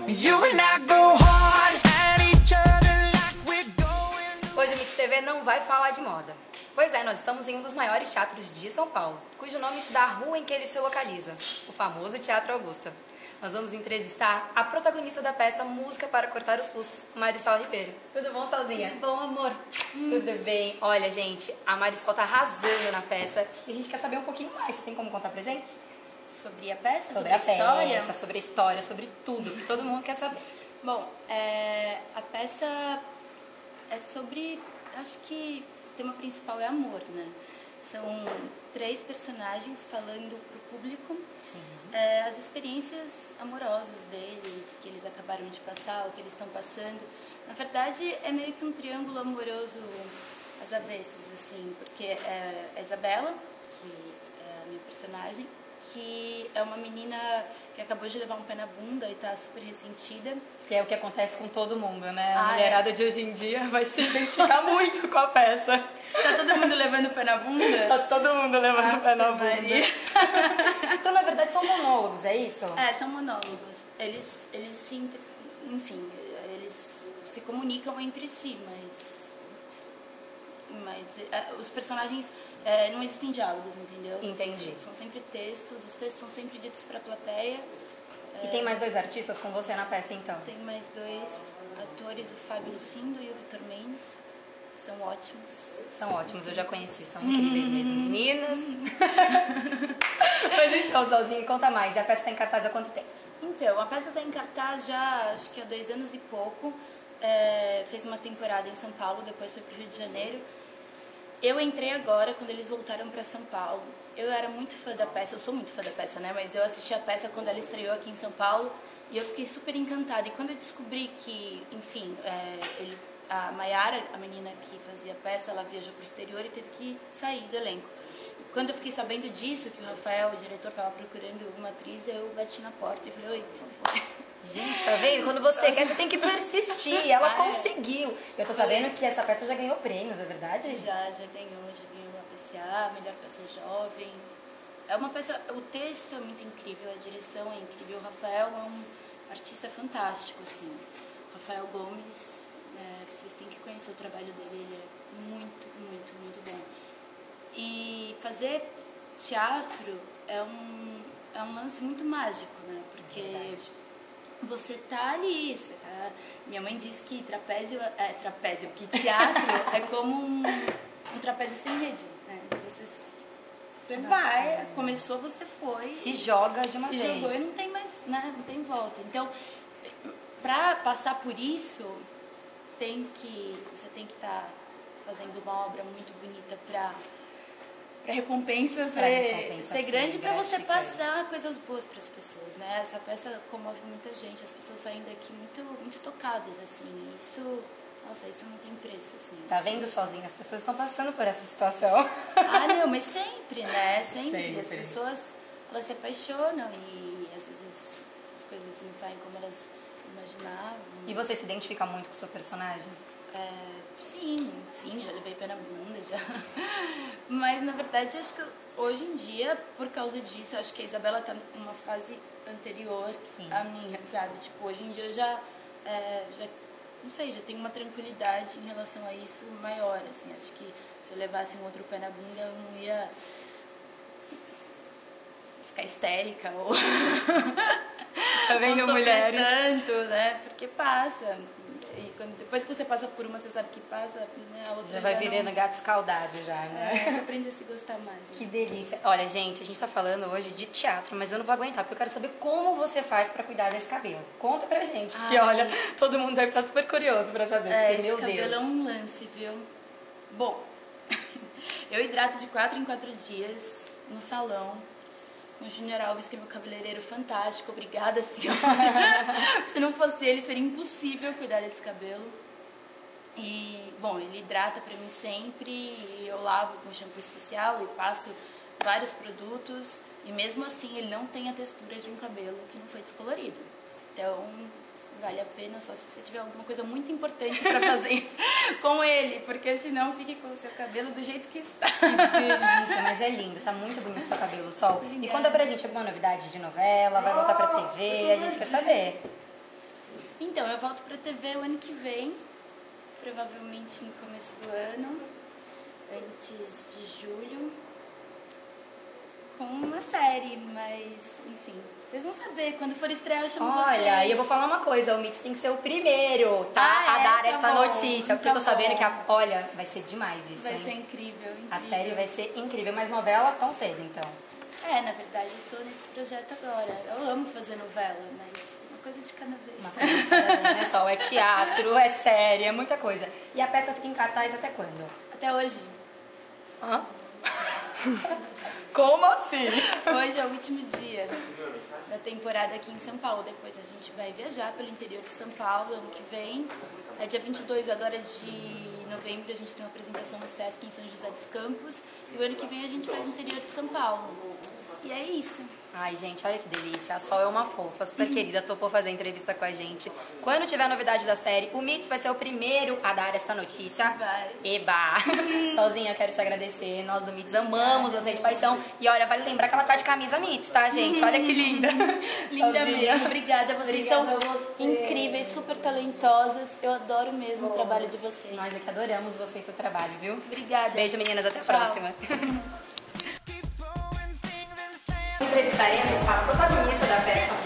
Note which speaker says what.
Speaker 1: You and I go hard at each other like we're going.
Speaker 2: Hoje o Mix TV não vai falar de moda. Pois é, nós estamos em um dos maiores teatros de São Paulo, cujo nome se dá à rua em que ele se localiza, o famoso Teatro Augusta. Nós vamos entrevistar a protagonista da peça Música para Cortar os Pulsos, Marisol Ribeiro. Tudo bom, Solzinha?
Speaker 3: Tudo bom, amor?
Speaker 2: Tudo bem. Olha, gente, a Marisol tá arrasando na peça e a gente quer saber um pouquinho mais. Você tem como contar pra gente?
Speaker 3: Sobre a peça?
Speaker 2: Sobre a
Speaker 3: história?
Speaker 2: peça, sobre a história, sobre tudo, que todo mundo quer saber.
Speaker 3: Bom, a peça é sobre... Acho que o tema principal é amor, né? São 3 personagens falando pro público as experiências amorosas deles, que eles acabaram de passar, o que eles estão passando. Na verdade, é meio que um triângulo amoroso às avessas, assim, porque é a Isabela, que é a minha personagem, que é uma menina que acabou de levar um pé na bunda e tá super ressentida.
Speaker 2: Que é o que acontece com todo mundo, né? A mulherada de hoje em dia vai se identificar muito com a peça.
Speaker 3: Tá todo mundo levando o pé na bunda?
Speaker 2: Tá todo mundo levando o pé na bunda.
Speaker 3: Maria.
Speaker 2: Então, na verdade, são monólogos, é isso?
Speaker 3: É, são monólogos. Eles se... Enfim, eles se comunicam entre si, mas os personagens não existem diálogos, entendeu?
Speaker 2: Entendi.
Speaker 3: São sempre textos, os textos são sempre ditos pra plateia.
Speaker 2: E tem mais 2 artistas com você na peça, então?
Speaker 3: Tem mais 2 atores, o Fábio Lucindo e o Vitor Mendes. São ótimos.
Speaker 2: São ótimos, eu já conheci, são incríveis mesmo, meninas. Mas então, Solzinha, conta mais. E a peça tá em cartaz há quanto tempo?
Speaker 3: Então, a peça está em cartaz já, acho que há 2 anos e pouco. Fez uma temporada em São Paulo, depois foi para o Rio de Janeiro. Eu entrei agora, quando eles voltaram para São Paulo. Eu era muito fã da peça, eu sou muito fã da peça, né? Mas eu assisti a peça quando ela estreou aqui em São Paulo e eu fiquei super encantada. E quando eu descobri que, enfim, a Mayara, a menina que fazia a peça, ela viajou para o exterior e teve que sair do elenco. Quando eu fiquei sabendo disso, que o Rafael, o diretor, estava procurando uma atriz, eu bati na porta e falei, oi, por favor.
Speaker 2: Gente, tá vendo? Quando você quer, você tem que persistir. Ela conseguiu. Eu tô sabendo que essa peça já ganhou prêmios, é verdade?
Speaker 3: Já ganhou a PCA, melhor peça jovem. É uma peça, o texto é muito incrível, a direção é incrível. O Rafael é um artista fantástico, assim. Rafael Gomes, vocês têm que conhecer o trabalho dele, ele é muito, muito, muito bom. E fazer teatro é um lance muito mágico, né? Porque você tá ali, minha mãe disse que que teatro é como um trapézio sem rede, né? Você vai, começou, você foi.
Speaker 2: Se joga de uma vez.
Speaker 3: Se jogou e não tem mais, né? Não tem volta. Então, pra passar por isso, você tem que estar fazendo uma obra muito bonita pra recompensa ser grande, para você passar coisas boas para as pessoas, né? Essa peça comove muita gente, as pessoas saem daqui muito, muito tocadas, assim. Isso não tem preço, assim.
Speaker 2: Tá vendo, Sozinha? As pessoas estão passando por essa situação.
Speaker 3: Ah, não, mas sempre, né? Sempre. As pessoas, elas se apaixonam e às vezes as coisas não saem como elas imaginavam.
Speaker 2: E você se identifica muito com o seu personagem?
Speaker 3: Sim, já levei pé na bunda, já. Mas, na verdade, acho que hoje em dia, por causa disso, acho que a Isabela tá numa fase anterior à minha, sabe? Tipo, hoje em dia eu já não sei, já tenho uma tranquilidade em relação a isso maior, assim. Acho que se eu levasse um outro pé na bunda, eu não ia ficar histérica ou...
Speaker 2: Tá vendo,
Speaker 3: ou sofrer
Speaker 2: mulheres?
Speaker 3: tanto, né? Porque passa... E depois que você passa por uma, você sabe que passa, né? A outra
Speaker 2: já vai virando gato escaldado já, né?
Speaker 3: Você aprende a se gostar mais. Né?
Speaker 2: Que delícia. Olha, gente, a gente tá falando hoje de teatro, mas eu não vou aguentar, porque eu quero saber como você faz pra cuidar desse cabelo. Conta pra gente, porque olha, todo mundo deve estar super curioso pra saber. Porque,
Speaker 3: esse cabelo é um lance, viu? Bom, eu hidrato de 4 em 4 dias no salão. O Júnior Alves, que é meu cabeleireiro fantástico, obrigada, senhora. Se não fosse ele, seria impossível cuidar desse cabelo. E, bom, ele hidrata pra mim sempre, e eu lavo com shampoo especial e passo vários produtos. E mesmo assim, ele não tem a textura de um cabelo que não foi descolorido. Então, vale a pena só se você tiver alguma coisa muito importante pra fazer com ele, porque senão fique com o seu cabelo do jeito que está.
Speaker 2: Que delícia, mas é lindo, tá muito bonito seu cabelo, Sol.
Speaker 3: Obrigada.
Speaker 2: E conta pra gente alguma novidade de novela, vai voltar pra TV, a gente quer saber.
Speaker 3: Então, eu volto pra TV o ano que vem, provavelmente no começo do ano, antes de julho, com uma série, mas, enfim, vocês vão saber. Quando for estrear, eu chamo vocês.
Speaker 2: Olha, e eu vou falar uma coisa, o Mix tem que ser o primeiro, tá? A dar
Speaker 3: Tá
Speaker 2: esta
Speaker 3: bom,
Speaker 2: notícia, porque
Speaker 3: tá
Speaker 2: eu tô sabendo
Speaker 3: bom.
Speaker 2: que, olha, vai ser demais isso,
Speaker 3: Vai
Speaker 2: hein?
Speaker 3: ser incrível, incrível.
Speaker 2: A série vai ser incrível, mas novela tão cedo, então.
Speaker 3: Na verdade, eu tô nesse projeto agora. Eu amo fazer novela, mas uma coisa de cada vez.
Speaker 2: Uma coisa de cada vez, né, Sol? É teatro, é série, é muita coisa. E a peça fica em cartaz até quando?
Speaker 3: Até hoje.
Speaker 2: Hã? Como assim?
Speaker 3: Hoje é o último dia da temporada aqui em São Paulo. Depois a gente vai viajar pelo interior de São Paulo ano que vem. É dia 22 agora de novembro, a gente tem uma apresentação no Sesc em São José dos Campos. E o ano que vem a gente faz o interior de São Paulo. E é isso.
Speaker 2: Ai, gente, olha que delícia. A Sol é uma fofa, super querida, topou fazer entrevista com a gente. Quando tiver novidade da série, o Mix vai ser o primeiro a dar esta notícia.
Speaker 3: Vai.
Speaker 2: Eba! Solzinha, quero te agradecer. Nós do Mix amamos você de paixão. E olha, vale lembrar que ela tá de camisa Mix, tá, gente? Olha que linda.
Speaker 3: Linda
Speaker 2: Solzinha.
Speaker 3: mesmo, obrigada. Vocês
Speaker 2: Obrigada
Speaker 3: são
Speaker 2: a você.
Speaker 3: incríveis, super talentosas. Eu adoro mesmo o trabalho de vocês.
Speaker 2: Nós é que adoramos você e seu trabalho, viu?
Speaker 3: Obrigada.
Speaker 2: Beijo, meninas. Até a
Speaker 3: Tchau.
Speaker 2: próxima.
Speaker 1: Keep throwing things and saying
Speaker 2: Entrevistaremos a protagonista da peça